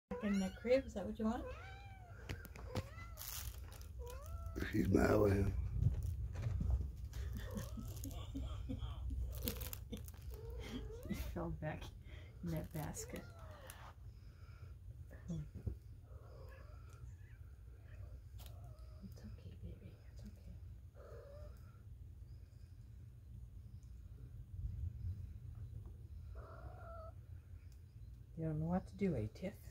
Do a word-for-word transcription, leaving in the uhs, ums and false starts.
Back in the crib, is that what you want? She's mad with him. He fell back in that basket. It's okay, baby. It's okay. You don't know what to do, eh, Tiff?